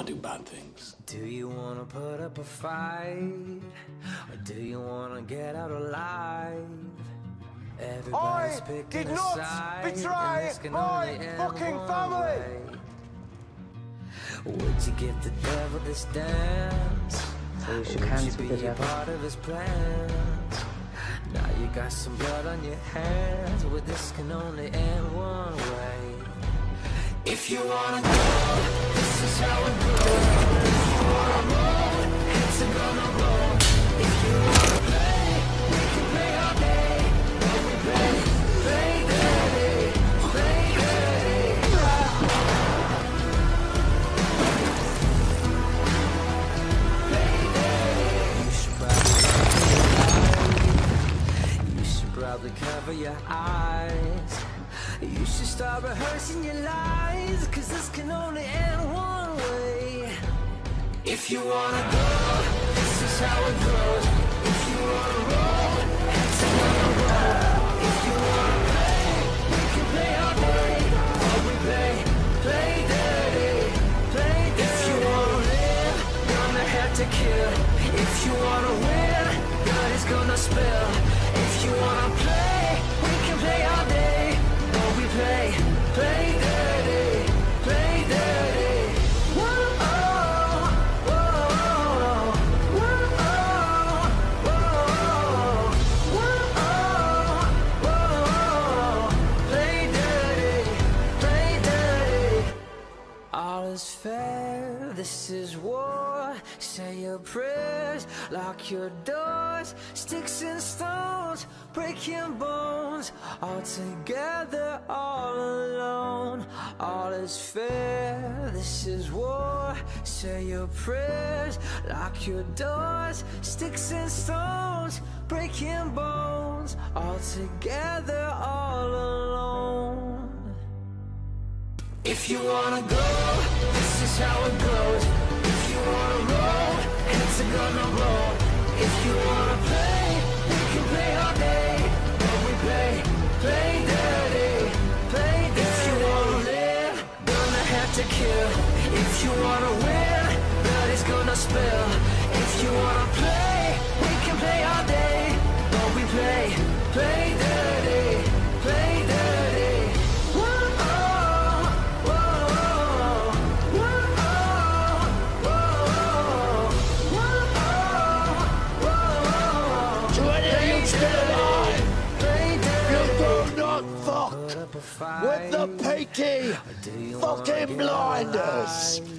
do bad things. Do you wanna put up a fight, or do you wanna get out alive? Everybody's picking a side, and this can only end one way. Would you give the devil this dance? Would you be a part of his plans? Now you got some blood on your hands, well this can only end one way. If you wanna go, this is how it goes. If you wanna roll, heads are gonna roll. If you wanna play, we can play all day. But we play dirty, play dirty. Play dirty. You should probably cover your eyes. You should start rehearsing your lies, cause this can only end one way. If you wanna go, this is how it goes. If you wanna roll, heads are gonna roll. If you wanna play, we can play all day. But we play dirty, play dirty. If you wanna live, gonna have to kill. If you wanna win, blood is gonna spill. If you wanna play, we can play all day. We play dirty, play dirty. Whoa, whoa, whoa, whoa, whoa. Play dirty, play dirty. All is fair, this is war. Say your prayers, lock your doors. Sticks and stones, breaking bones. All together, all alone. All is fair, this is war. Say your prayers, lock your doors. Sticks and stones, breaking bones. All together, all alone. If you wanna go, this is how it goes. If you wanna roll, heads are gonna roll. If you wanna play, we can play all day. But we play dirty, play dirty. If you wanna live, gonna have to kill. If you wanna win, blood is gonna spill. If you wanna play, we can play all day. But we play dirty, play dirty. With the peaky fucking blinders.